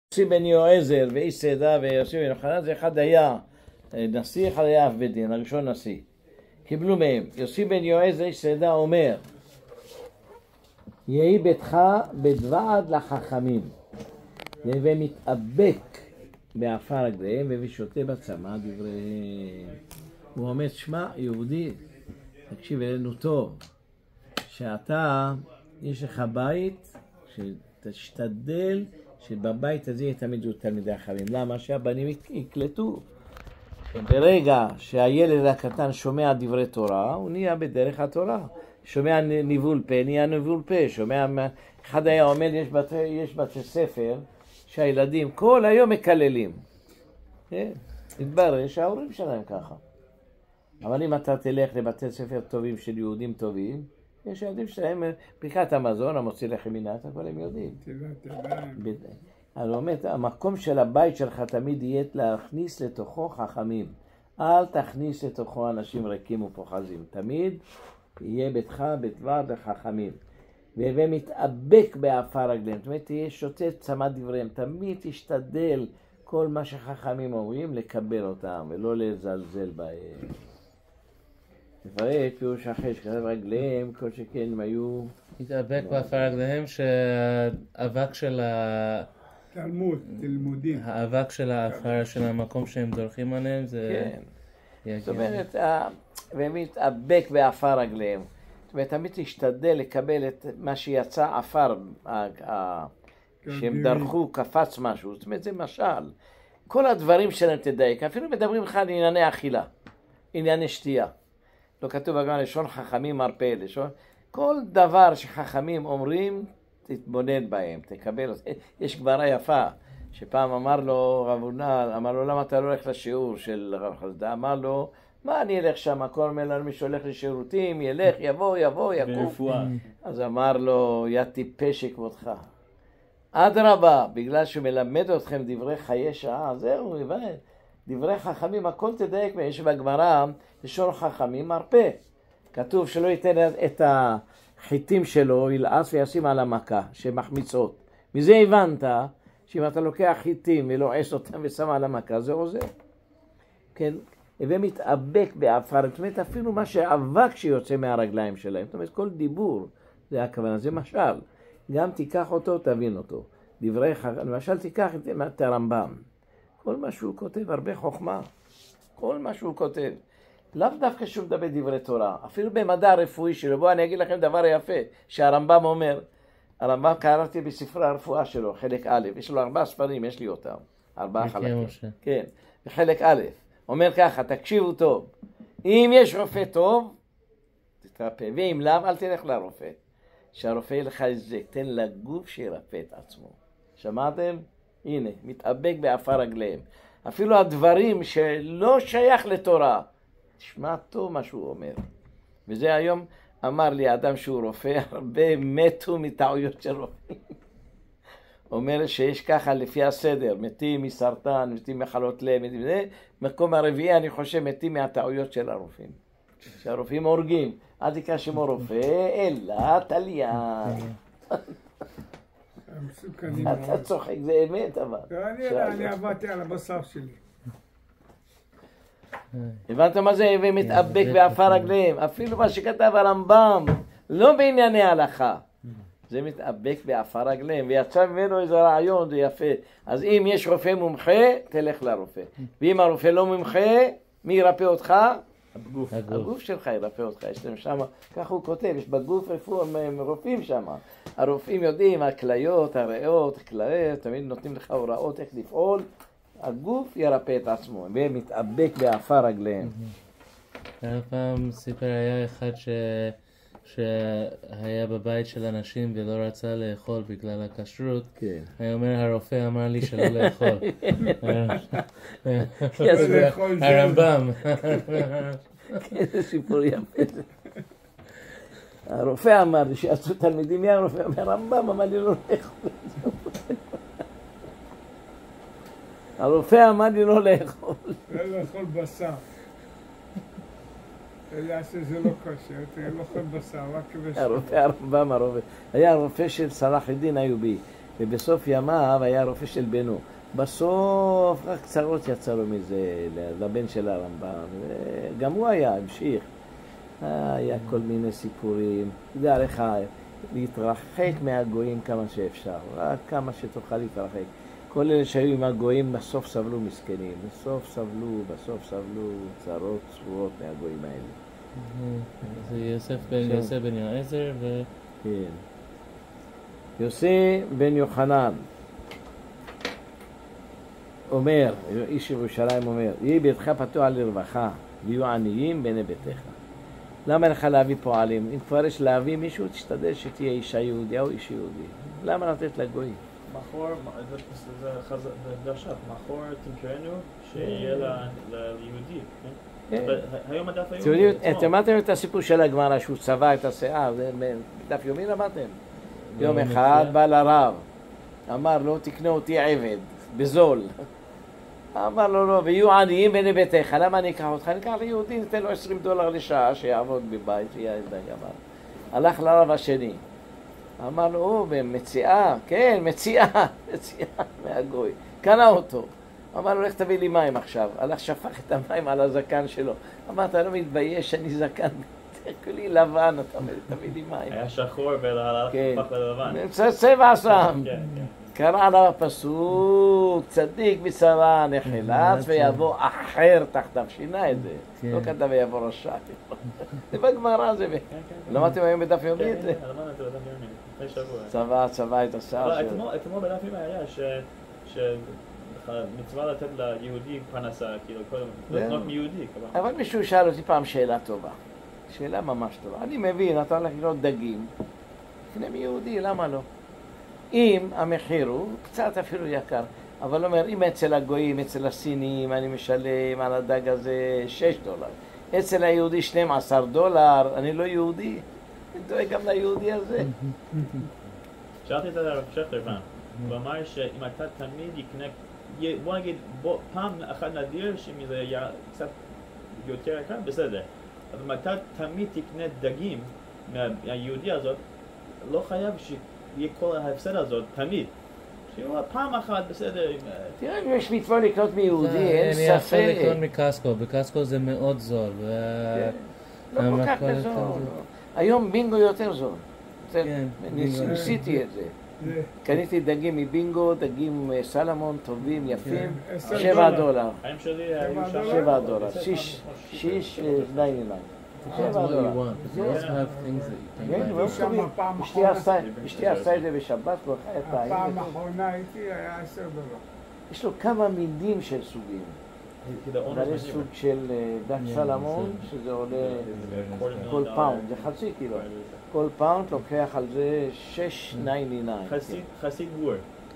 יוסי בן יועזר ואיש סעדה ויוסי בן יוחנן, זה אחד היה נשיא, אחד היה אב בית דין, הראשון נשיא. קיבלו מהם. יוסי בן יועזר איש סעדה אומר, יהי ביתך בדבעד לחכמים, ומתאבק בעפר רגליהם ושותה בצמא דבריהם. הוא אומר, שמע יהודי, תקשיב אלינו טוב, שאתה, יש לך בית, שתשתדל שבבית הזה יהיה תמיד תלמידי חכמים. למה? שהבנים יקלטו. ברגע שהילד הקטן שומע דברי תורה, הוא נהיה בדרך התורה. שומע ניבול פה, נהיה ניבול פה. שומע, אחד היה אומר, יש בתי ספר שהילדים כל היום מקללים. התברר שההורים שלהם ככה. אבל אם אתה תלך לבתי ספר טובים של יהודים טובים, יש ילדים שלהם ברכת המזון, המוציא לחם מן הארץ, אבל הם יודעים. אני אומר, המקום של הבית שלך תמיד יהיה להכניס לתוכו חכמים. אל תכניס לתוכו אנשים ריקים ופוחזים. תמיד יהיה ביתך בדבעד לחכמים. ומתאבק בעפר רגליהם. זאת אומרת, תהיה שותה צמא דבריהם. תמיד תשתדל כל מה שחכמים אומרים, לקבל אותם ולא לזלזל בהם. לפרט פירוש אחרי שכתב רגליהם, כל שכן הם היו... התאבק בעפר רגליהם שהאבק של תלמודים. האבק של העפר של המקום שהם דורכים עליהם זה... כן. זאת אומרת, והם התאבק בעפר רגליהם. זאת אומרת, תמיד תשתדל לקבל את מה שיצא עפר, שהם דרכו, קפץ משהו. זאת אומרת, זה משל. כל הדברים שלהם תדייק, אפילו מדברים לך על ענייני אכילה, ענייני שתייה. לא כתוב בגמרא לשון חכמים מרפא, לשון. כל דבר שחכמים אומרים, תתבונן בהם, תקבל. יש גמרא יפה, שפעם אמר לו רב הונא, אמר לו, למה אתה לא הולך לשיעור של רב חסדא? אמר לו, מה אני אלך שם? כל מלא מי שהולך לשירותים, ילך, יבוא, יקוף. אז אמר לו, יא טיפש כבודך. אדרבה, בגלל שהוא מלמד אתכם דברי חיי שעה, זהו, הבנת. דברי חכמים, הכל תדייק, יש בגמרא, לשון חכמים מרפא. כתוב שלא ייתן את החיטים שלו, ילעס וישים על המכה, שמחמיצות. מזה הבנת שאם אתה לוקח חיטים ולועס אותם ושם על המכה, זה עוזר. כן, ומתאבק בעפר, זאת אומרת, אפילו מה שאבק שיוצא מהרגליים שלהם, זאת אומרת, כל דיבור, זה הכוונה, זה משל. גם תיקח אותו, תבין אותו. דברי חכמים, למשל תיקח את הרמב"ם. כל מה שהוא כותב, הרבה חוכמה. כל מה שהוא כותב. לאו דווקא שהוא מדבר דברי תורה. אפילו במדע הרפואי שלו. בואו אני אגיד לכם דבר יפה. שהרמב"ם אומר, הרמב"ם קראתי בספרי הרפואה שלו, חלק א', יש לו 4 ספרים, יש לי אותם. 4 חלקים. כן, בחלק א'. אומר ככה, תקשיבו טוב. אם יש רופא טוב, תתרפא. ואם לאו, אל תלך לרופא. שהרופא ילך איזה, תן לגוף שירפא את עצמו. שמעתם? הנה, מתאבק בעפר רגליהם. אפילו הדברים שלא שייך לתורה, תשמע טוב מה שהוא אומר. וזה היום אמר לי אדם שהוא רופא, הרבה מתו מטעויות של רופאים. אומר שיש ככה לפי הסדר, מתים מסרטן, מתים מחלות לב, מתים זה. מקום הרביעי אני חושב מתים מהטעויות של הרופאים. שהרופאים הורגים. אל תקרא שמו רופא, אלא תליין. אתה צוחק, זה אמת אבל. אני עבדתי על הבשר שלי. הבנת מה זה? ומתאבק בעפר רגליהם. אפילו מה שכתב הרמב"ם, לא בענייני הלכה. זה מתאבק בעפר רגליהם. ויצא ממנו איזה רעיון, זה יפה. אז אם יש רופא מומחה, תלך לרופא. ואם הרופא לא מומחה, מי ירפא אותך? הגוף שלך ירפא אותך, יש להם שם, כך הוא כותב, יש בגוף רופאים שם. הרופאים יודעים, הכליות, הריאות, הכליות, תמיד נותנים לך הוראות איך לפעול, הגוף ירפא את עצמו, ומתאבק בעפר רגליהם. פעם סיפר היה אחד שהיה בבית של אנשים ולא רצה לאכול בגלל הכשרות. היה אומר, הרופא אמר לי שלא לאכול. הרמב"ם. איזה סיפור יפה. הרופא אמר לי שיעשו תלמידים, מי הרופא? הרמב"ם אמר לי לא לאכול. הרופא אמר לי לא לאכול. לא לאכול בשר. זה לא קשה, לא לאכול בשר, רק כבשר. הרופא הרמב"ם, היה הרופא של סלאח א-דין איובי. ובסוף ימיו היה רופא של בנו. בסוף רק קצרות יצא לו מזה לבן של הרמב"ם, וגם הוא היה, המשיך. היה כל מיני סיפורים. תדע לך, להתרחק מהגויים כמה שאפשר, רק כמה שתוכל להתרחק. כל אלה שהיו עם הגויים בסוף סבלו מסכנים, בסוף סבלו צרות צרורות מהגויים האלה. זה יוסף בן יעזר ו... כן. יוסי בן יוחנן אומר, איש ירושלים אומר, יהי ביתך פתוח לרווחה, ויהיו עניים בני ביתך. למה לך להביא פועלים? אם כבר יש להביא מישהו, תשתדל שתהיה אישה יהודיה או איש יהודי. למה לתת לגויים? מחור, זה דרשת, מחור תמכרנו שיהיה ליהודי. היום הדף היומי. אתם אמרתם את הסיפור של הגמרא שהוא צבע את השיער, בדף יומי למדתם? יום אחד בא לרב, אמר לו תקנה אותי עבד, בזול. אמר לו לא, ויהיו עניים בני ביתך, למה אני אקח אותך? אני אקח ליהודי, ניתן לו $20 לשעה שיעבוד בבית, שיהיה גמר. הלך לרב השני, אמר לו, מציאה, כן, מציאה מהגוי, קנה אותו. אמר לו, לך תביא לי מים עכשיו. הלך שפך את המים על הזקן שלו. אמר, אתה לא מתבייש, אני זקן, כולי לבן, אתה אומר, תביא לי מים. היה שחור והלך שפך ללבן. צבע שם. קרא עליו הפסוק, צדיק בשרה נחלץ ויבוא אחר תחתיו, שינה את זה. לא כתב ויבוא רשע. זה בגמרא זה. למדתם היום בדף יומי את זה? כן, למדתי בדף יומי, לפני שבוע. צבע את השיער שלו. אתמול בדף יומי היה שמצווה לתת ליהודי פרנסה, כאילו קודם, לא מיהודי. אבל מישהו שאל אותי פעם שאלה טובה. שאלה ממש טובה. אני מבין, אתה הולך לקנות דגים. קנה מיהודי, למה לא? אם המחיר הוא קצת אפילו יקר, אבל אומר, אם אצל הגויים, אצל הסינים, אני משלם על הדג הזה $6, אצל היהודי $12, אני לא יהודי, אני דואג גם ליהודי הזה. שאלתי את הרב שכטר פעם, הוא אמר שאם אתה תמיד יקנה, בוא נגיד, פעם אחת נדיר שאם זה יהיה קצת יותר יקר, בסדר, אבל אם אתה תמיד תקנה דגים מהיהודי הזאת, לא חייב יהיה כל ההפסד הזאת, תמיד. שיהיו פעם אחת, בסדר. תראה, אם יש מצווה לקנות מיהודי, אין ספק. אני יכול לקנות מקסקו, בקסקו זה מאוד זול. לא כל כך בזול. היום בינגו יותר זול. ניסיתי את זה. קניתי דגים מבינגו, דגים סלמון, טובים, יפים, $7. האם שלי היו שם? $7. $6.99. אשתי עשה את זה בשבת, הפעם האחרונה הייתי, היה $10. יש לו כמה מינים של סוגים. אבל יש סוג של דג סלמון, שזה עולה כל פאונד, זה חצי קילו. כל פאונד לוקח על זה $6.99. חסיד גור.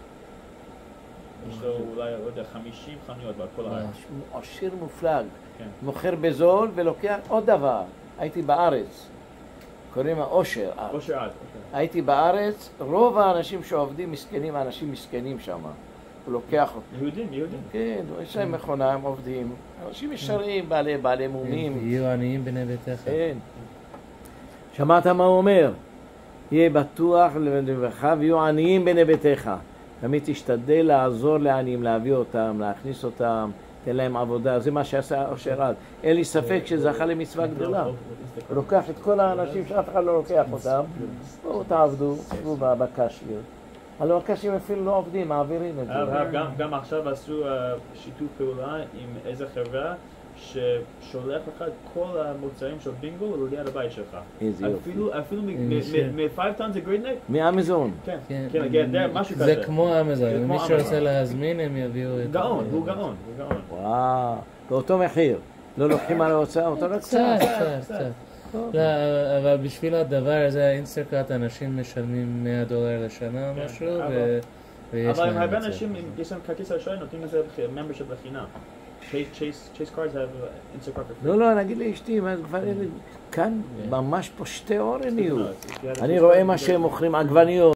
יש לו אולי, לא יודע, 50 חנויות בכל הארץ. עשיר מופלג. מוכר בזול ולוקח עוד דבר. הייתי בארץ, קוראים אושר. הייתי בארץ, רוב האנשים שעובדים מסכנים, האנשים מסכנים שם. הוא לוקח אותם. יהודים. כן, יש להם מכונה, הם עובדים. אנשים ישרים, בעלי מומים. יהיו עניים בני ביתך. כן. שמעת מה הוא אומר? יהיה בטוח לבך ויהיו עניים בני ביתך. תמיד תשתדל לעזור לעניים, להביא אותם, להכניס אותם, תן להם עבודה. זה מה שעשה אושר עד. אין לי ספק שזכה למצווה גדולה. הוא לוקח את כל האנשים שאף אחד לא לוקח אותם. בואו תעבדו, תעבדו בקשיות. הלוא הקשים אפילו לא עובדים, מעבירים את זה. גם עכשיו עשו שיתוף פעולה עם איזה חברה ששולח לך את כל המוצרים של בינגו ליד הבית שלך. איזה יופי. אפילו מ-5 טון זה גרידנק? מאמזון. כן, משהו כזה. זה כמו אמזון, אם מי שרוצה להזמין הם יביאו את... הוא גאון. וואו, באותו מחיר. לא לוקחים על ההוצאה, אותו לא קצת. קצת. לא, אבל בשביל הדבר הזה, האינסטרקאט, אנשים משלמים $100 לשנה או משהו, ויש אבל להם הרבה את זה. אנשים, יש להם כרטיס אשראי, נותנים לזה membership בחינם. Chase cards have Instacart. לא, נגיד לאשתי, כאן ממש פה שתי אור נהיו. אני רואה מה שהם מוכרים, עגבניות.